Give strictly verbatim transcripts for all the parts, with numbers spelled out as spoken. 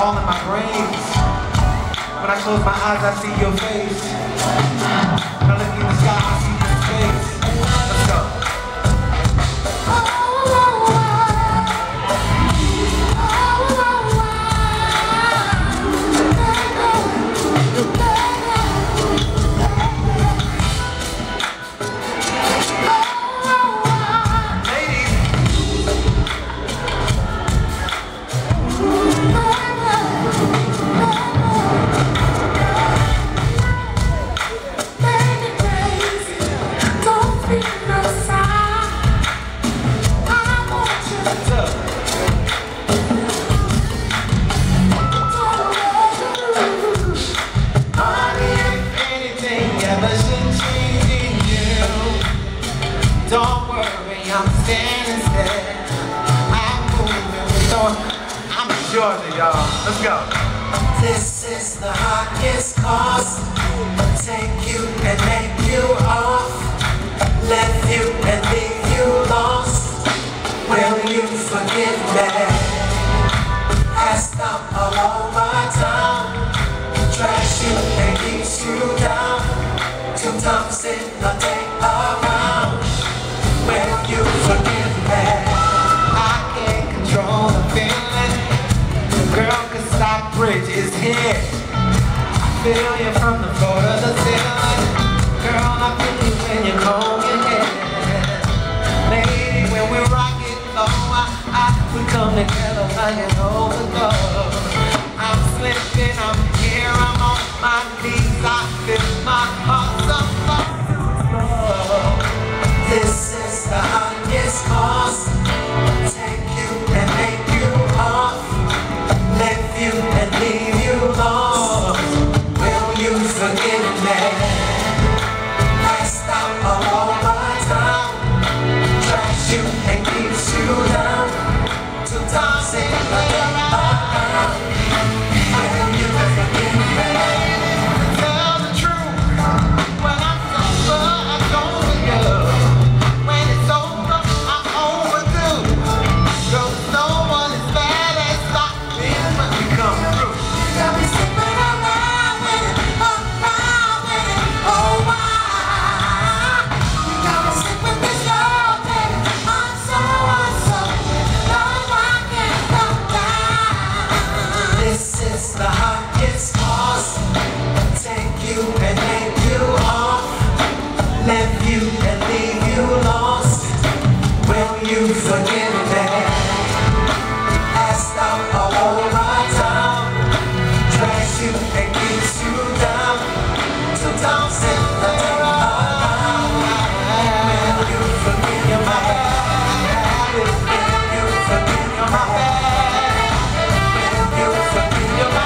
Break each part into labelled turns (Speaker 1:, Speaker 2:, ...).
Speaker 1: all in my brains. When I close my eyes, I see your face. When I look in the sky, I see your face. Let's go. Don't worry, I'm standing still. I'm moving with all. I'm in Georgia, y'all. Let's go.
Speaker 2: This is the highest cost. Take you and make you off. Left you and leave you lost. Will you forgive me? Passed up all over town. Trash you and keeps you down. Two times in a day around. Will you forgive me?
Speaker 1: I can't control the feeling. Girl, cause Stockbridge is here. I feel you from the floor to the ceiling. Girl, I feel you when you comb your hair. Lady, when we rock it low, I, I, we come together like an overdose. I'm slipping, I'm here, I'm on my knees. I feel my heart so slow.
Speaker 2: This is the highest cost. Take you and make you off. Leave you and leave you lost. Will you forgive me? Passed out all over town. Trash you and keeps you down. Two times in the day around. Will you forgive me?
Speaker 1: Tell the truth. When I'm sober, I'm over you. When it's over, I'm overdue. Cause no one is bad as Stockbridge when we come through.
Speaker 2: You got me slipping around with it, around with it, oh why? You got me sick with this love, baby. I'm so, I'm so, love I can't come down. This is the highest cost. Take you and make you off. Leave you and leave you lost. Will you forgive me? Passed out all over town. Trash you and keeps you down. Two times in the day around. Will you forgive me? Will you forgive me? Will you forgive me? Will you forgive me?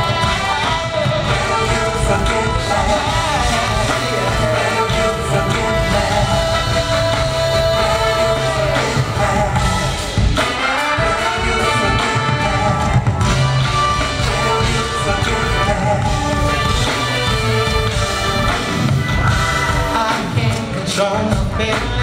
Speaker 2: Will you forgive me? Will you forgive me?
Speaker 1: I can't control the feeling.